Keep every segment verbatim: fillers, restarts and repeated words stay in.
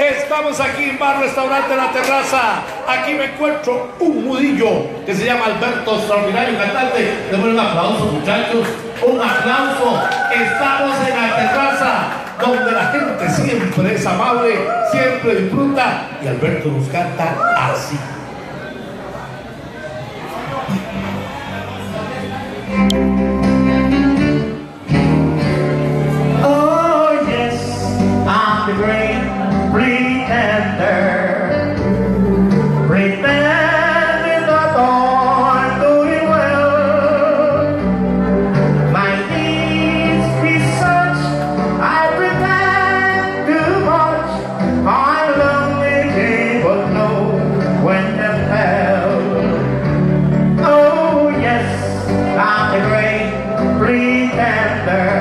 Estamos aquí en Bar Restaurante La Terraza. Aquí me encuentro un mudillo que se llama Alberto, extraordinario cantante. Démosle un aplauso, muchachos. Un aplauso. Estamos en La Terraza, donde la gente siempre es amable, siempre disfruta. Y Alberto nos canta así. Oh yes, I'm the great pretender, pretending that I'm doing well. My needs be such, I pretend too much. I'm lonely, but know when to tell. Oh yes, I'm the great pretender,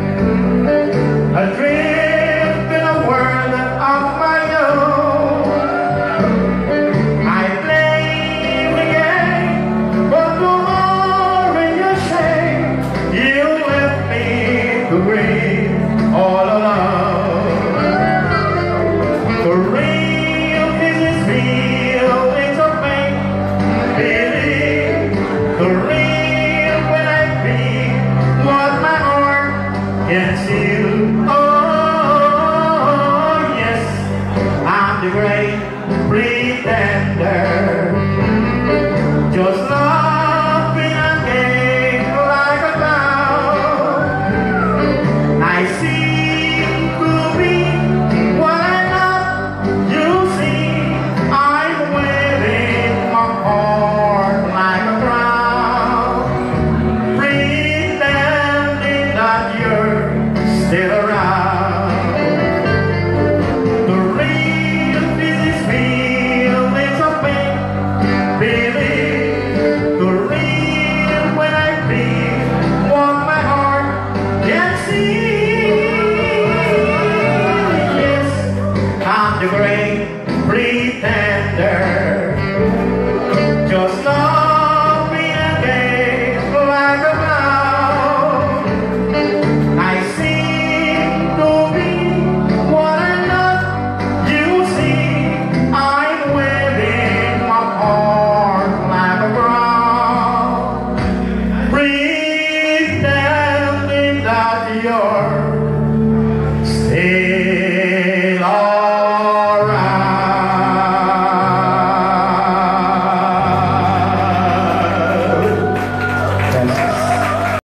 adrift in a world of my own. I play the game, but tomorrow you say you left me to grieve all alone. The real business, real things are fake, believe. The real when I feel what my heart can see. Oh yes, I'm the great pretender.